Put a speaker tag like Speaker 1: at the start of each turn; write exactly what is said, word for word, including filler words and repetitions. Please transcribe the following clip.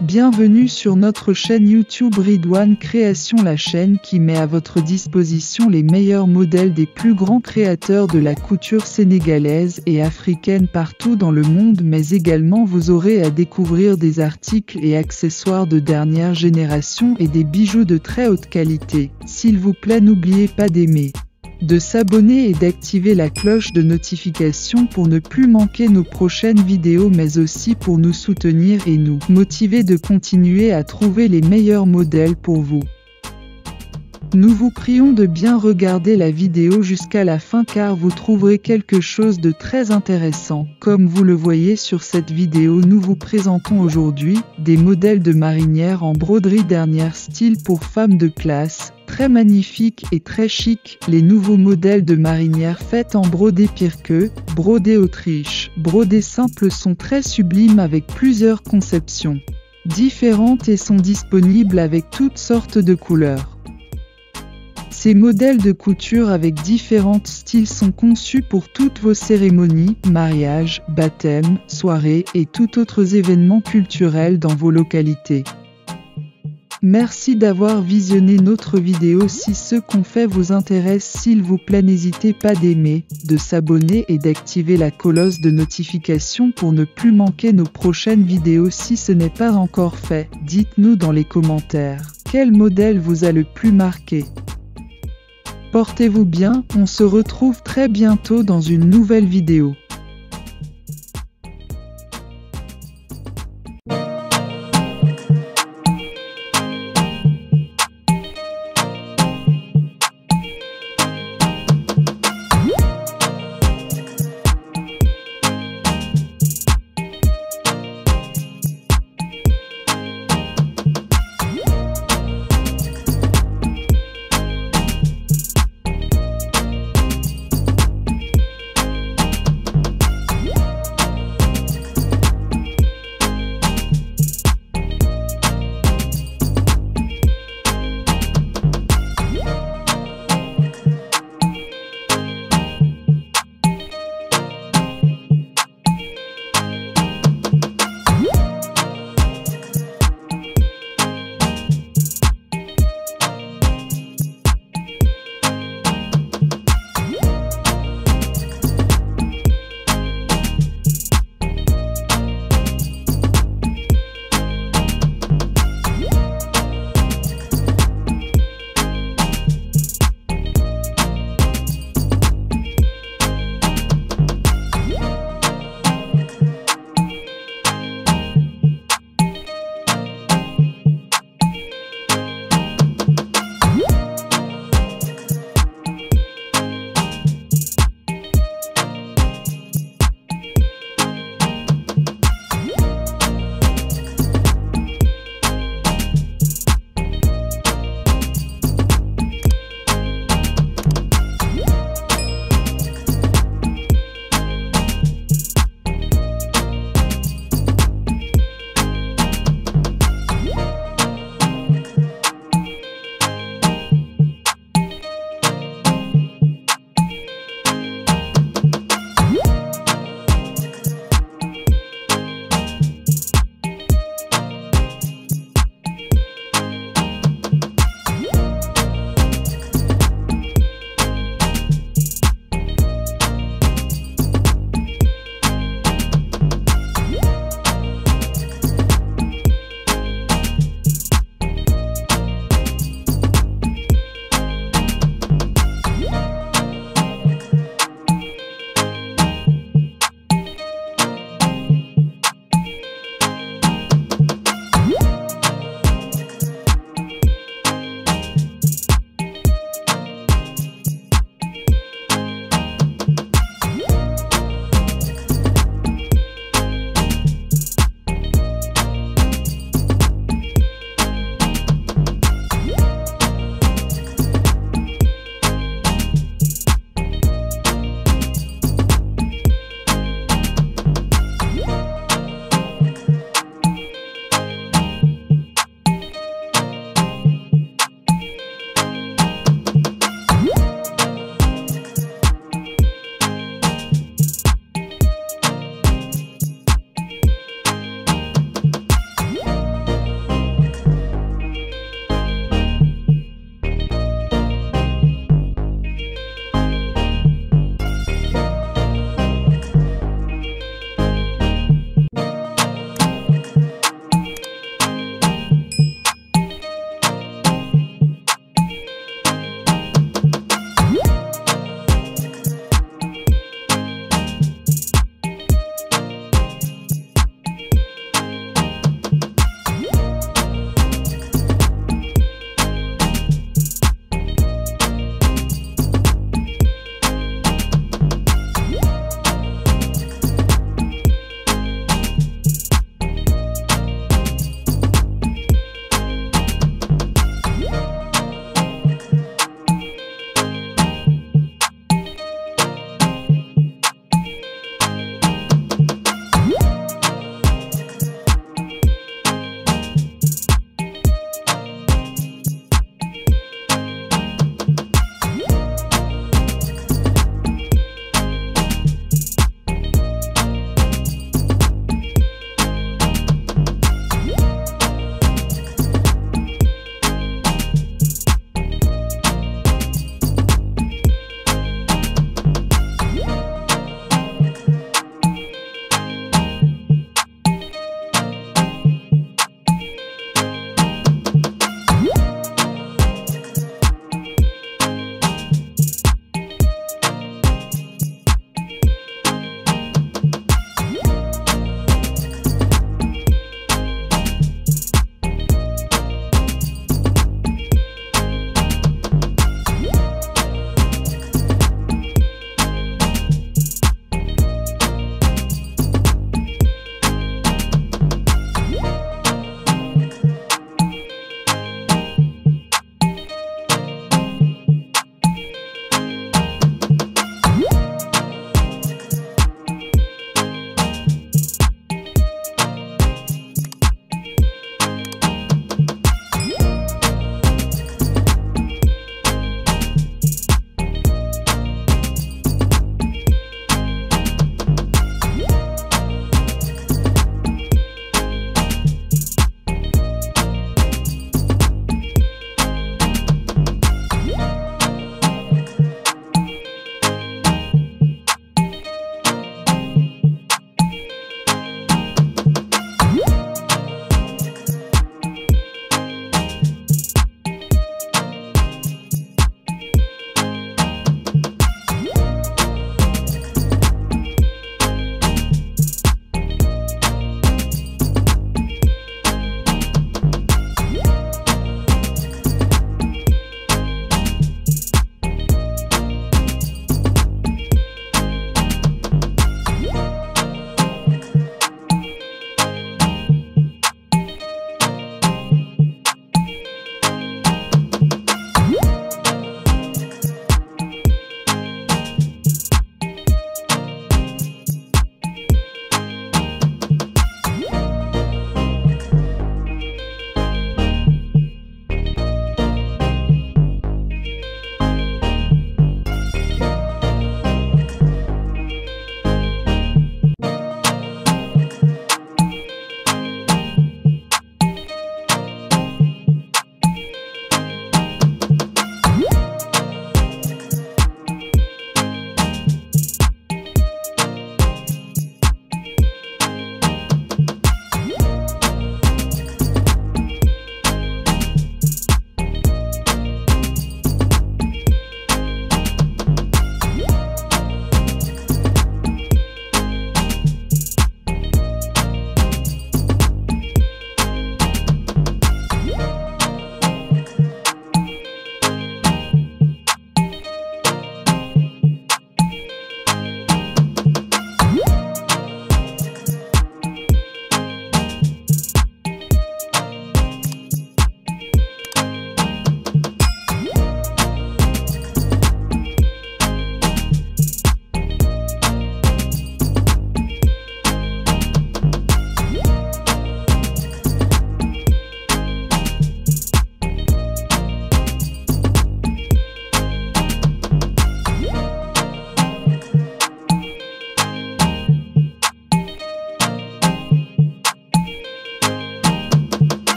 Speaker 1: Bienvenue sur notre chaîne YouTube Ridwan Création, la chaîne qui met à votre disposition les meilleurs modèles des plus grands créateurs de la couture sénégalaise et africaine partout dans le monde, mais également vous aurez à découvrir des articles et accessoires de dernière génération et des bijoux de très haute qualité. S'il vous plaît, n'oubliez pas d'aimer, de s'abonner et d'activer la cloche de notification pour ne plus manquer nos prochaines vidéos, mais aussi pour nous soutenir et nous motiver de continuer à trouver les meilleurs modèles pour vous. Nous vous prions de bien regarder la vidéo jusqu'à la fin car vous trouverez quelque chose de très intéressant. Comme vous le voyez sur cette vidéo, nous vous présentons aujourd'hui des modèles de marinières en broderie dernière style pour femmes de classe. Très magnifique et très chic, les nouveaux modèles de marinières faites en brodé Pirke, brodé Autriche, brodé simple sont très sublimes avec plusieurs conceptions différentes et sont disponibles avec toutes sortes de couleurs. Ces modèles de couture avec différents styles sont conçus pour toutes vos cérémonies, mariages, baptêmes, soirées et tout autres événements culturels dans vos localités. Merci d'avoir visionné notre vidéo. Si ce qu'on fait vous intéresse, s'il vous plaît, n'hésitez pas d'aimer, de s'abonner et d'activer la cloche de notification pour ne plus manquer nos prochaines vidéos. Si ce n'est pas encore fait, dites-nous dans les commentaires quel modèle vous a le plus marqué. Portez-vous bien, on se retrouve très bientôt dans une nouvelle vidéo.